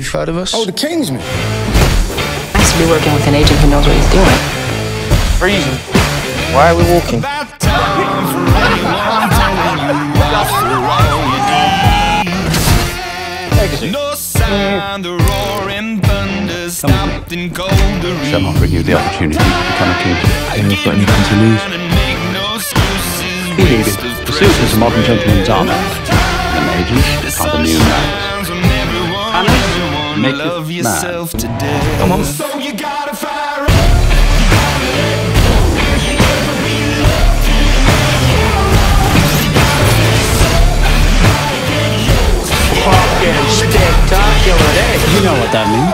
proud of us? Oh, the Kingsman. Nice to be working with an agent who knows what he's doing. Freezing. Why are we walking? No sound, the roaring thunder stopped in cold. Shall not bring you the opportunity to become a king. You've got anything to lose. The suit is a modern gentleman's armor. An agent are the new knights. Anna, make it mad. Come on. Fucking spectacular, eh? You know what that means.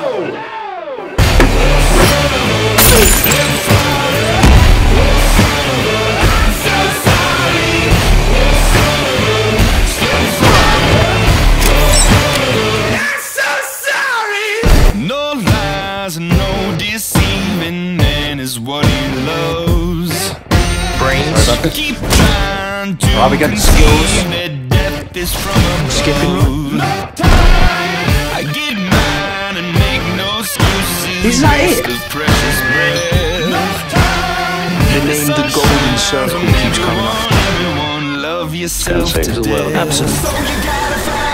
No lies, no deceiving, man is what he loves. Brains. Keep trying to Are we getting conceive that death is from above. Skipping I get mine and make no excuses. Is that it? Waste of precious breath. The name The Golden Circle keeps coming up. Everyone love yourself Save the world. today. Absolutely.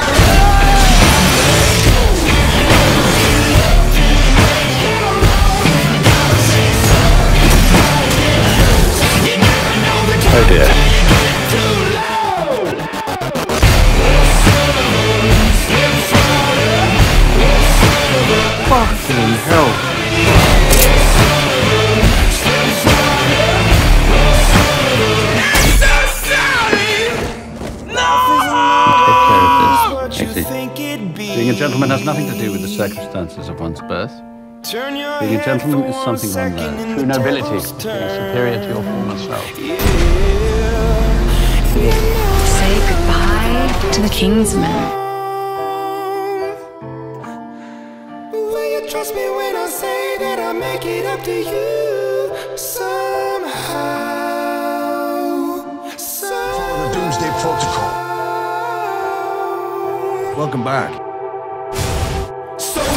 Oh dear. Fucking hell. Take care of this. Exit. Being a gentleman has nothing to do with the circumstances of one's birth. Being a gentleman is something one learns. True nobility is being superior to your former self. Say goodbye to the Kingsman. Will you trust me when I say that I make it up to you somehow? Follow the Doomsday Protocol. Welcome back. So